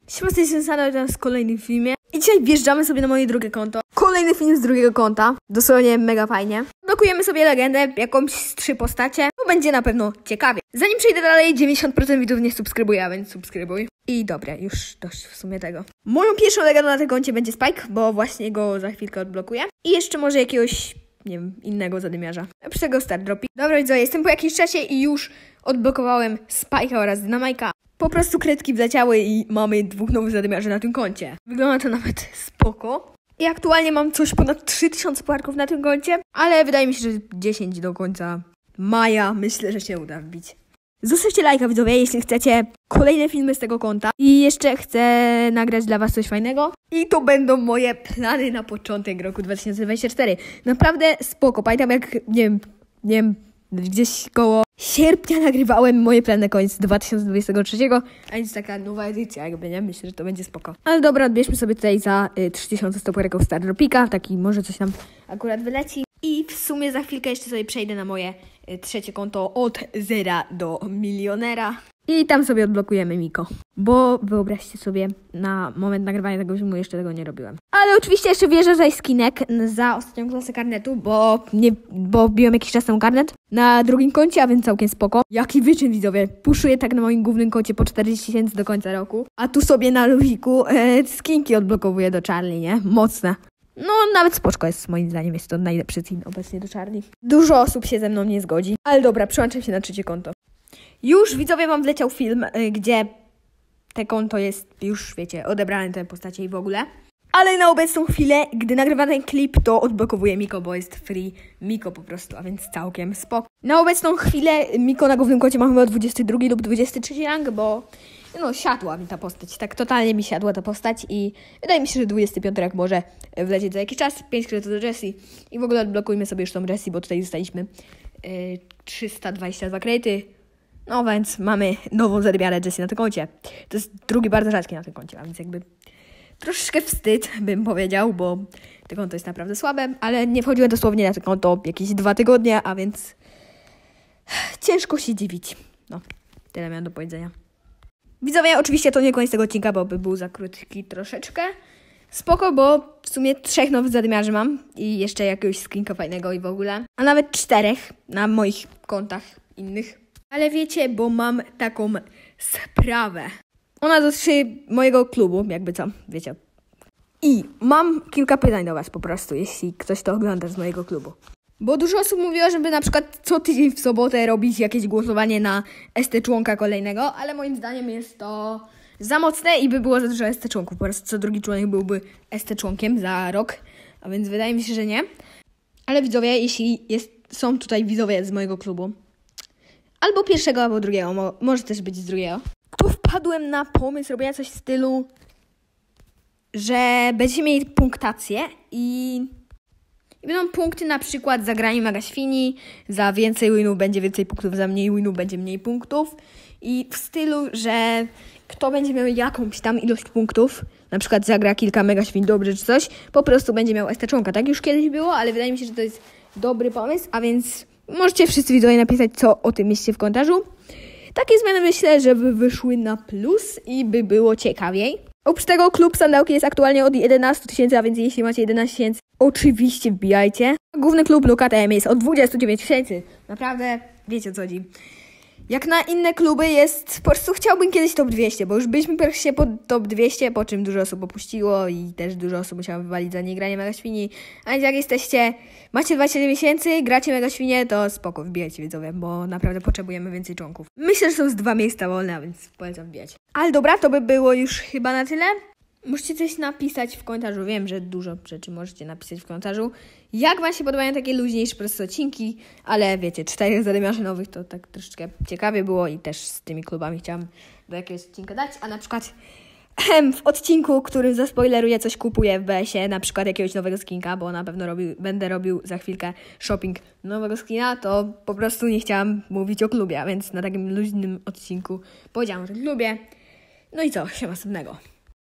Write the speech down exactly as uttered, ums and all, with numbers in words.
Siema, z jestem Sana, w kolejnym filmie. I dzisiaj wjeżdżamy sobie na moje drugie konto. Kolejny film z drugiego konta. Dosłownie mega fajnie. Blokujemy sobie legendę, jakąś z trzy postacie. To będzie na pewno ciekawie. Zanim przejdę dalej, dziewięćdziesiąt procent widzów nie subskrybuje, a więc subskrybuj. I dobra, już dość w sumie tego. Moją pierwszą legendą na tym koncie będzie Spike, bo właśnie go za chwilkę odblokuję. I jeszcze może jakiegoś, nie wiem, innego zadymiarza. Lepszego Star Dropi. Dobra, widzowie, jestem po jakimś czasie i już odblokowałem Spike'a oraz Dynamajka. Po prostu kredki wleciały i mamy dwóch nowych zadymiarzy na tym koncie. Wygląda to nawet spoko. I aktualnie mam coś ponad trzy tysiące pucharków na tym koncie, ale wydaje mi się, że dziesięć do końca maja myślę, że się uda wbić. Zostawcie lajka, widzowie, jeśli chcecie kolejne filmy z tego konta. I jeszcze chcę nagrać dla was coś fajnego. I to będą moje plany na początek roku dwa tysiące dwudziestego czwartego. Naprawdę spoko. Pamiętam jak, nie wiem, nie wiem, gdzieś koło sierpnia nagrywałem moje plany na koniec dwa tysiące dwudziestego trzeciego, a więc taka nowa edycja jakby, nie? Myślę, że to będzie spoko. Ale dobra, odbierzmy sobie tutaj za y, trzy tysiące sto pucharków Star Dropika, taki może coś nam akurat wyleci. I w sumie za chwilkę jeszcze sobie przejdę na moje y, trzecie konto od zera do milionera. I tam sobie odblokujemy Miko. Bo wyobraźcie sobie, na moment nagrywania tego filmu jeszcze tego nie robiłem. Ale oczywiście jeszcze wierzę za skinek za ostatnią klasę karnetu, bo nie, bo biłem jakiś czas temu karnet na drugim koncie, a więc całkiem spoko. Jaki wyczyn, widzowie. Puszuję tak na moim głównym koncie po czterdzieści tysięcy do końca roku. A tu sobie na luziku e, skinki odblokowuję do Charlie, nie? Mocne. No, nawet spoczko jest, moim zdaniem, jest to najlepszy skin obecnie do Charlie. Dużo osób się ze mną nie zgodzi. Ale dobra, przełączam się na trzecie konto. Już, widzowie, wam wleciał film, y, gdzie te konto jest już, wiecie, odebrane te postacie i w ogóle. Ale na obecną chwilę, gdy nagrywam ten klip, to odblokowuję Miko, bo jest free Miko po prostu, a więc całkiem spoko. Na obecną chwilę Miko na głównym koncie ma chyba dwudziesty drugi lub dwudziesty trzeci rank, bo no siadła mi ta postać, tak totalnie mi siadła ta postać i wydaje mi się, że dwudziesty piąty rank może wlecieć za jakiś czas. pięć kredytów do Jessie i w ogóle odblokujmy sobie już tą Jessie, bo tutaj dostaliśmy yy, trzysta dwadzieścia dwa kredyty. No więc mamy nową zadymiarę Jessie na tym koncie. To jest drugi bardzo rzadki na tym koncie, a więc jakby troszeczkę wstyd, bym powiedział, bo to konto jest naprawdę słabe, ale nie wchodziłem dosłownie na to konto jakieś dwa tygodnie, a więc ciężko się dziwić. No, tyle miałem do powiedzenia. Widzowie, oczywiście to nie koniec tego odcinka, bo by był za krótki troszeczkę. Spoko, bo w sumie trzech nowych zadymiarzy mam i jeszcze jakiegoś skinka fajnego i w ogóle. A nawet czterech na moich kontach innych. Ale wiecie, bo mam taką sprawę. Ona dotyczy mojego klubu, jakby co, wiecie. I mam kilka pytań do was po prostu, jeśli ktoś to ogląda z mojego klubu. Bo dużo osób mówiło, żeby na przykład co tydzień w sobotę robić jakieś głosowanie na S T członka kolejnego, ale moim zdaniem jest to za mocne i by było za dużo S T członków. Po prostu co drugi członek byłby S T członkiem za rok, a więc wydaje mi się, że nie. Ale widzowie, jeśli jest, są tutaj widzowie z mojego klubu, albo pierwszego, albo drugiego, Mo- może też być z drugiego, tu wpadłem na pomysł robienia coś w stylu, że będziecie mieli punktację i, i będą punkty na przykład za granie Mega Świni, za więcej winów będzie więcej punktów, za mniej winów będzie mniej punktów i w stylu, że kto będzie miał jakąś tam ilość punktów, na przykład zagra kilka Mega Świn dobrze czy coś, po prostu będzie miał S T członka. Tak już kiedyś było, ale wydaje mi się, że to jest dobry pomysł, a więc możecie wszyscy widzowie napisać, co o tym myślicie w komentarzu. Takie zmiany myślę, że by wyszły na plus i by było ciekawiej. Oprócz tego klub Sandałki jest aktualnie od jedenastu tysięcy, a więc jeśli macie jedenaście tysięcy, oczywiście wbijajcie. Główny klub Luka T M jest od dwudziestu dziewięciu tysięcy. Naprawdę wiecie o co chodzi. Jak na inne kluby jest, po prostu chciałbym kiedyś top dwieście, bo już byliśmy praktycznie pod top dwieście, po czym dużo osób opuściło i też dużo osób musiało wywalić za niegranie Mega Świni. A więc jak jesteście, macie dwadzieścia dziewięć tysięcy, gracie Mega Świnie, to spoko, wbijajcie widzowie, bo naprawdę potrzebujemy więcej członków. Myślę, że są z dwa miejsca wolne, a więc polecam wbijać. Ale dobra, to by było już chyba na tyle. Możecie coś napisać w komentarzu, wiem, że dużo rzeczy możecie napisać w komentarzu. Jak wam się podobają takie luźniejsze po prostu odcinki, ale wiecie, czterech zadymiarzy nowych to tak troszeczkę ciekawie było i też z tymi klubami chciałam do jakiegoś odcinka dać, a na przykład w odcinku, który zaspoileruję, coś kupuję w B S ie, na przykład jakiegoś nowego skinka, bo na pewno robił, będę robił za chwilkę shopping nowego skina, to po prostu nie chciałam mówić o klubie, a więc na takim luźnym odcinku powiedziałam o tym klubie. No i co, się następnego.